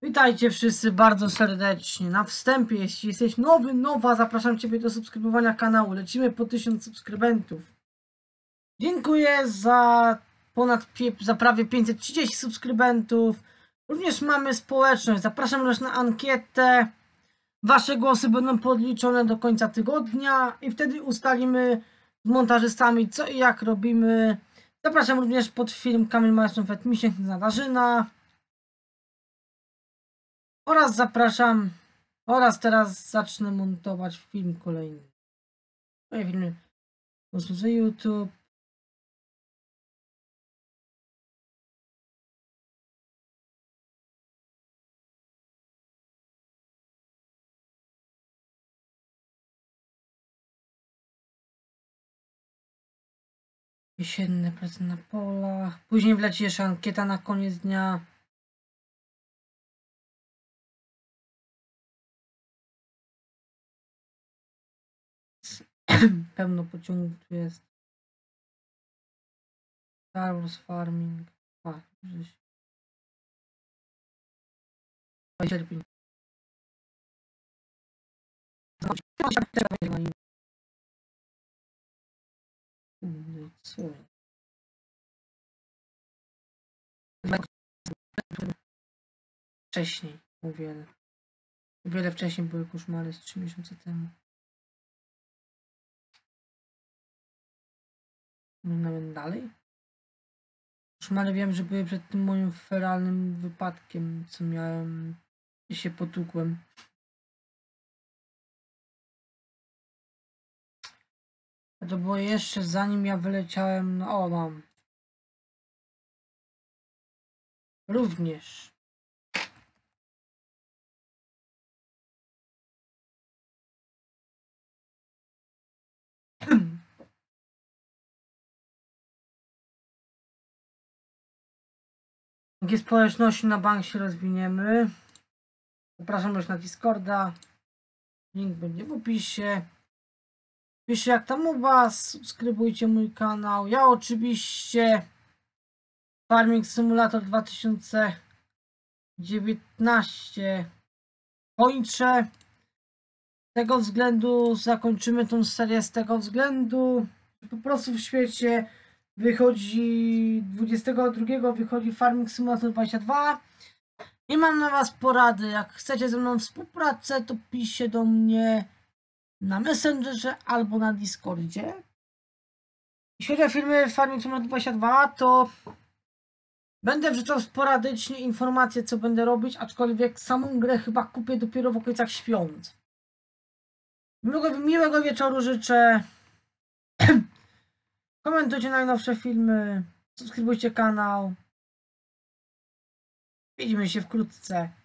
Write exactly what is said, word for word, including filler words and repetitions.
Witajcie wszyscy bardzo serdecznie. Na wstępie, jeśli jesteś nowy, nowa, zapraszam Ciebie do subskrybowania kanału. Lecimy po tysiąc subskrybentów. Dziękuję za ponad, za prawie pięćset trzydzieści subskrybentów. Również mamy społeczność. Zapraszam też na ankietę. Wasze głosy będą podliczone do końca tygodnia i wtedy ustalimy z montażystami, co i jak robimy. Zapraszam również pod film Kamil Majestron Fetmisie Nadarzyna. Oraz zapraszam, oraz teraz zacznę montować film kolejny. Moje filmy po prostu z YouTube. Jesienne prace na polach. Później wleci jeszcze ankieta na koniec dnia. Pełno pociągów tu jest. Star Wars Farming. A, żeś. Cierpień. Co? Wcześniej, o wiele. O wiele wcześniej były koszmary z trzy miesiące temu. Nawet dalej. Koszmary wiem, że były przed tym moim feralnym wypadkiem, co miałem i się potłukłem. To było jeszcze zanim ja wyleciałem, no o mam. Również. Jakie społeczności na bank się rozwiniemy. Zapraszam już na Discorda. Link będzie w opisie. Piszcie jak tam u was. Subskrybujcie mój kanał. Ja oczywiście Farming Simulator dwa tysiące dziewiętnaście kończę. Z tego względu zakończymy tą serię z tego względu, że po prostu w świecie wychodzi dwudziestego drugiego wychodzi Farming Simulator dwadzieścia dwa i mam na was porady. Jak chcecie ze mną współpracę, to piszcie do mnie na Messengerze albo na Discordzie. Jeśli chodzi o filmy Farming Simulator dwadzieścia dwa, to będę wrzucał sporadycznie informacje, co będę robić, aczkolwiek samą grę chyba kupię dopiero w okolicach świąt. Miłego, miłego wieczoru życzę. Komentujcie najnowsze filmy. Subskrybujcie kanał. Widzimy się wkrótce.